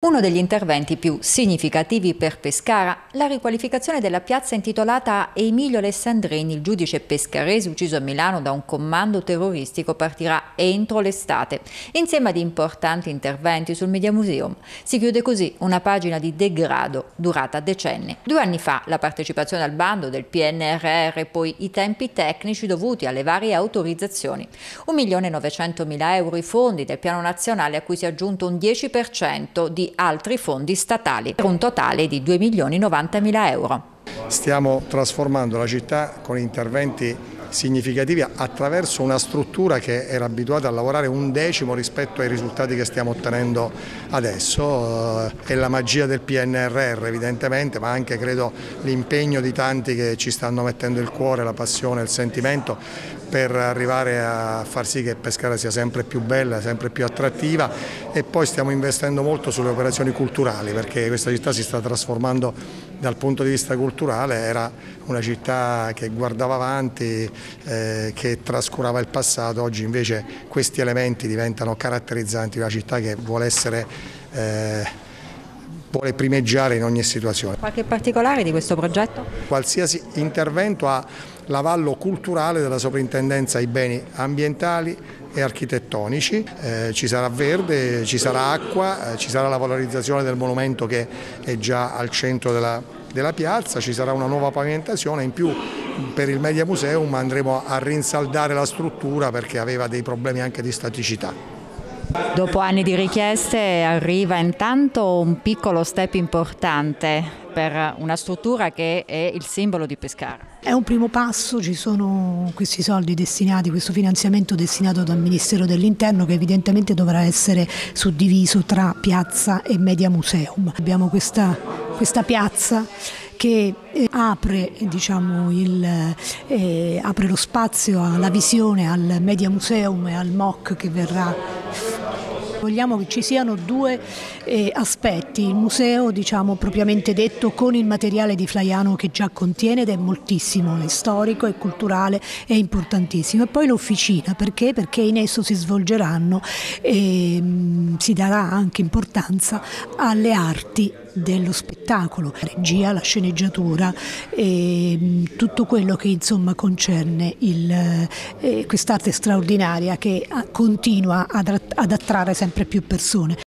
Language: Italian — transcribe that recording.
Uno degli interventi più significativi per Pescara, la riqualificazione della piazza intitolata a Emilio Alessandrini, il giudice pescarese ucciso a Milano da un comando terroristico, partirà entro l'estate, insieme ad importanti interventi sul Media Museum. Si chiude così una pagina di degrado durata decenni. 2 anni fa la partecipazione al bando del PNRR, poi i tempi tecnici dovuti alle varie autorizzazioni. 1.900.000 euro i fondi del piano nazionale, a cui si è aggiunto un 10% di altri fondi statali, per un totale di 2.090.000 euro. Stiamo trasformando la città con interventi significativi attraverso una struttura che era abituata a lavorare 1/10 rispetto ai risultati che stiamo ottenendo adesso. È la magia del PNRR evidentemente, ma anche credo l'impegno di tanti che ci stanno mettendo il cuore, la passione, il sentimento per arrivare a far sì che Pescara sia sempre più bella, sempre più attrattiva, e poi stiamo investendo molto sulle operazioni culturali, perché questa città si sta trasformando dal punto di vista culturale. Era una città che guardava avanti, che trascurava il passato. Oggi invece questi elementi diventano caratterizzanti di una città che vuole primeggiare in ogni situazione. Qualche particolare di questo progetto? Qualsiasi intervento ha l'avallo culturale della Soprintendenza ai beni ambientali e architettonici. Ci sarà verde, ci sarà acqua, ci sarà la valorizzazione del monumento che è già al centro della piazza, ci sarà una nuova pavimentazione. In più per il Media Museum andremo a rinsaldare la struttura perché aveva dei problemi anche di staticità. Dopo anni di richieste arriva intanto un piccolo step importante per una struttura che è il simbolo di Pescara. È un primo passo, ci sono questi soldi destinati, questo finanziamento destinato dal Ministero dell'Interno, che evidentemente dovrà essere suddiviso tra piazza e Media Museum. Abbiamo questa piazza che apre lo spazio alla visione, al Media Museum e al MOC che verrà. Vogliamo che ci siano 2 aspetti: il museo propriamente detto, con il materiale di Flaiano che già contiene, ed è moltissimo, è storico, è culturale, è importantissimo, e poi l'officina. Perché? Perché in esso si svolgeranno e si darà anche importanza alle arti dello spettacolo, la regia, la sceneggiatura e tutto quello che concerne quest'arte straordinaria che continua ad attrarre sempre più persone.